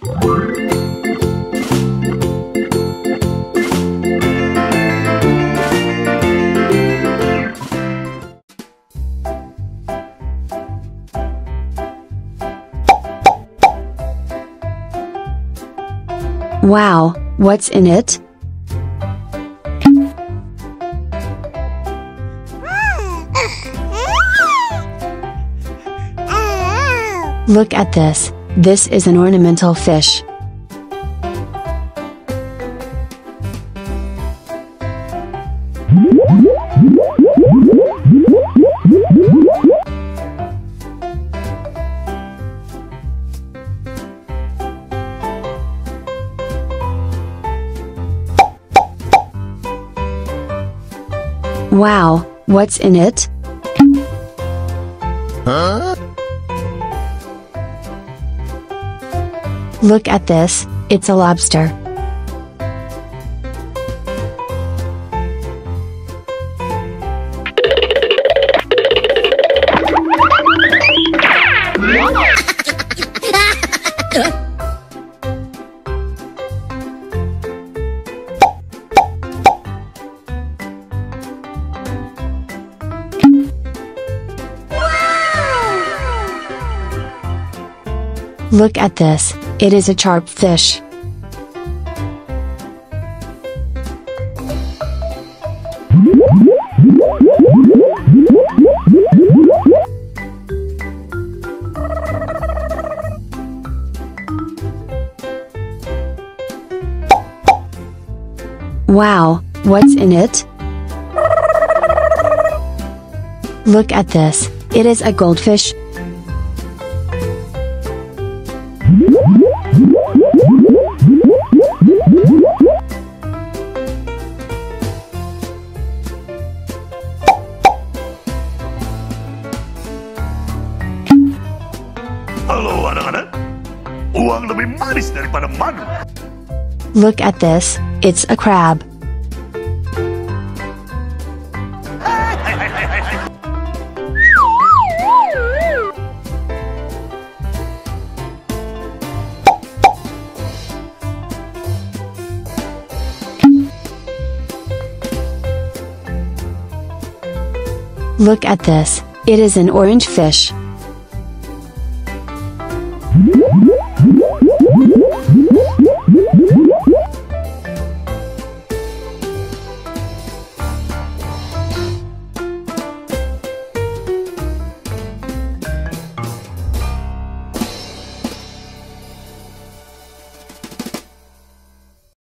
Wow, what's in it? Look at this. This is an ornamental fish. Wow, what's in it? Huh? Look at this, it's a lobster. Look at this, it is a sharp fish. Wow, what's in it? Look at this, it is a goldfish. Halo anak-anak, uang lebih manis daripada madu. Look at this, it's a crab. Look at this, it is an orange fish.